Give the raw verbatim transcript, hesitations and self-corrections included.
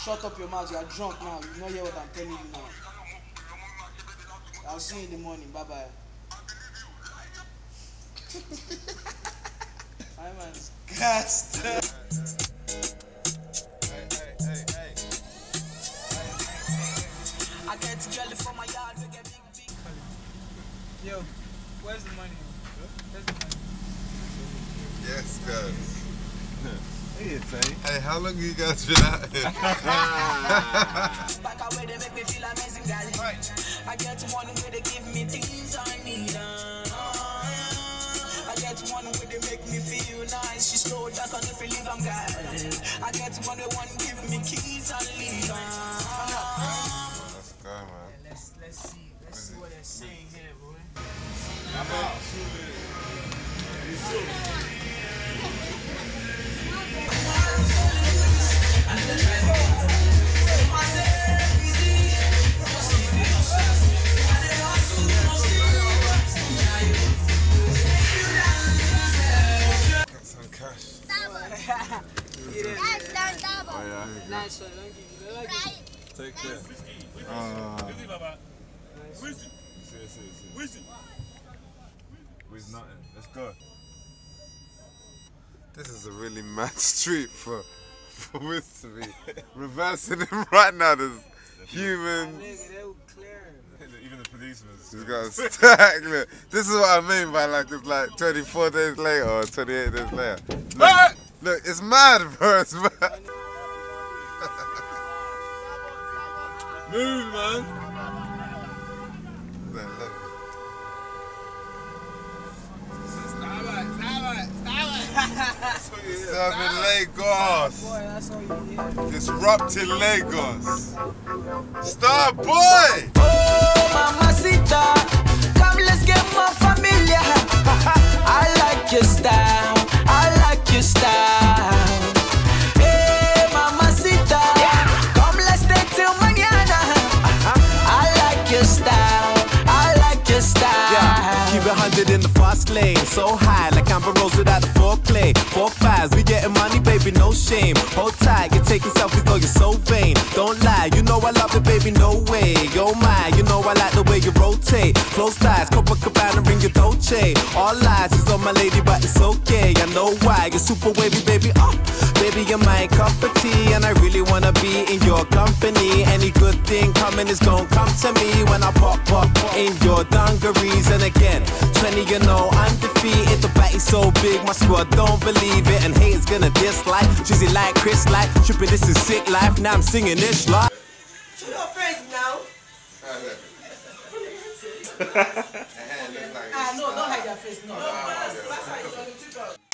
Shut up your mouth, you are drunk now. You not hear what I'm telling you now. I'll see you in the morning. Bye bye. Hi man. Cast. Hey, hey, hey, hey. I get together from my yard, we get big, big. Yo, where's the money? Where's the money? Yes, guys. Hey, hey, how long you guys been out here? Back away, they make me feel amazing, guys. Right. I get one where they give me things I need. I get one where they make me feel nice. She slow down, so if you leave, I'm glad. I get one where one give me keys and leave. Let's go, man. Yeah, let's let's see, let's see what they're saying here, boy. Nice one, thank you. Take care. Uh, see, see, see. With nothing. Let's go. this is a really mad street for for Wiz to be reversing him right now. There's humans. Even the policemen. He's got a stack. Look, this is what I mean by like it's like twenty-four days later or twenty-eight days later. Look, look it's mad, bro. It's mad. Move, man. Serving Lagos. Boy, that's all you hear. Disrupting Lagos. Star boy! Oh, mamacita, come let's get more familiar. I like your style, I like your style. Hey, mamacita, come let's stay till mañana. I like your style, I like your style. Yeah, keep it one hundred in the fast lane, so high like Amber Rose without the foreplay. Four fives, we getting money, baby, no shame. Hold tight, you're taking selfies, though you're so vain. Don't lie, you know I love it, baby, no way. Oh my, you know I like the way you rotate. Close ties, Copacabana, ring your Dolce. All lies is on my lady, but it's okay. I know why, you're super wavy, baby. Oh, baby, you're my cup of tea, and I really wanna be in your company. Any good thing coming is gonna come to me when I pop, pop, pop in your dungarees. And again, twenty, you know, undefeated. The bat is so big, my squad don't believe it, and haters gonna dislike. Drizzy like Chris like, tripping, this is sick life. Now I'm singing this like. Show your face now. Ah, no, don't hide your face. No, no, that's, that's how it's